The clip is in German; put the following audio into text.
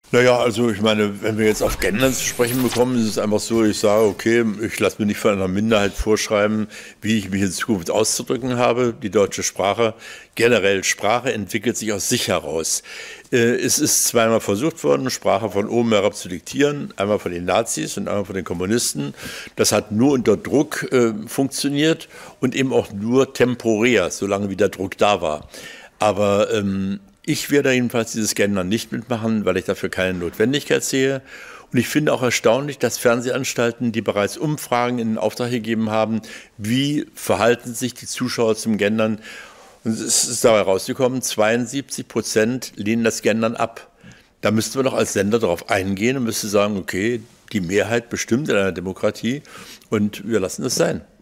Naja, also ich meine, wenn wir jetzt auf Gendern zu sprechen bekommen, ist es einfach so, ich sage, okay, ich lasse mir nicht von einer Minderheit vorschreiben, wie ich mich in Zukunft auszudrücken habe. Die deutsche Sprache, generell Sprache, entwickelt sich aus sich heraus. Es ist zweimal versucht worden, Sprache von oben herab zu diktieren, einmal von den Nazis und einmal von den Kommunisten. Das hat nur unter Druck funktioniert und eben auch nur temporär, solange wie der Druck da war. Aber ich werde jedenfalls dieses Gendern nicht mitmachen, weil ich dafür keine Notwendigkeit sehe. Und ich finde auch erstaunlich, dass Fernsehanstalten, die bereits Umfragen in Auftrag gegeben haben, wie verhalten sich die Zuschauer zum Gendern. Und es ist dabei rausgekommen, 72% lehnen das Gendern ab. Da müssten wir doch als Sender darauf eingehen und müsste sagen, okay, die Mehrheit bestimmt in einer Demokratie und wir lassen es sein.